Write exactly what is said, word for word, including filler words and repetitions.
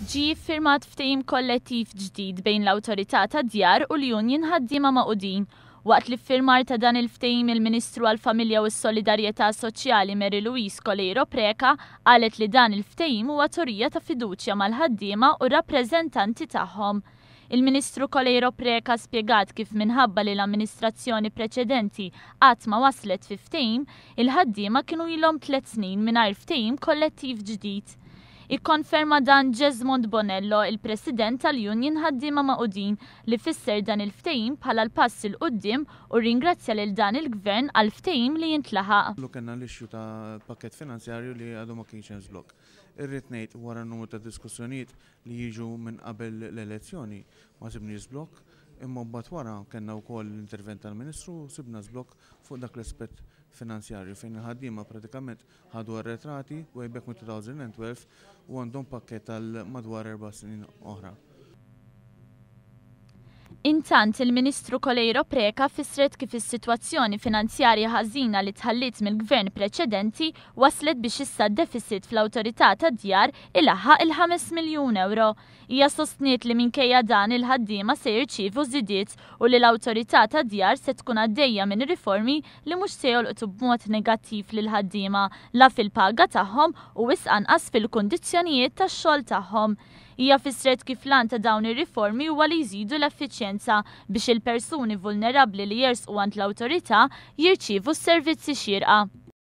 Ġie iffirmat ftehim kollettiv ġdid bejn l-Awtorita tad-Djar u l-Union ħaddiema maqudin. Waqt l-iffirmar ta' dan il-ftehim il-Ministru għall-Familja u s-Solidarjetà Soċjali Marie Louise Coleiro Preca qalet li dan il-ftehim huwa torija ta' fiduċja mal-ħaddiema u rappreżentanti tagħhom. Il-Ministru Coleiro Preca spjegat kif minħabba li l-amministrazzjoni preċedenti qatt ma waslet fi ftehim, il-ħaddiema kienu ilhom tliet snin mingħajr ftehim kollettiv ġdid. Ikkonferma dan Jesmond Bonello, il-President tal-Union ħaddiema maqudin, li fisser dan il-ftehim bħala l-pass il qudiem u ringrazzja lil dan il-Gvern għal ftehim li jintlaħaq. Lu kellna l-ixju ta' pakket finanzjarju li għadu ma kienx żblokk. Irrid ngħid wara numru ta' diskussjonijiet li jiġu minn qabel l-elezzjoni ma sibniex żblokk, imma mbagħad wara kellna wkoll l-intervent tal-Ministru u sibna żblokk fuq dak l-aspett finanzjarju fejn il-ħaddiema pratikament ħadu arretrati way back minn two thousand twelve u għandhom pakket għal madwar erba' snin oħra. Intant il-Ministru Coleiro Preca fissret kif is-sitwazzjoni finanzjarja ħażina li tħallit mill-Gvern preċedenti waslet biex issa d-deficit fl-Awtorità tad-Djar ilahhaq il-ħames miljun euro. Hija sostniet li minkejja dan il-ħaddiema se jirċievu żidiet u li l-Awtorità tad-Djar se tkun għaddejja minn riformi li mhux se jolqtu b'mod negattiv lil ħaddiema la fil-paga tagħhom u wisq anqas fil-kundizzjonijiet tax-xogħol tagħhom. Hija fissret kif lan ta' dawn ir-riformi huwa li jżidu l-effiċjenza biex il-persuni vulnerabbli li jersqu għand l-Awtorità jirċievu s-servizzi xierqa.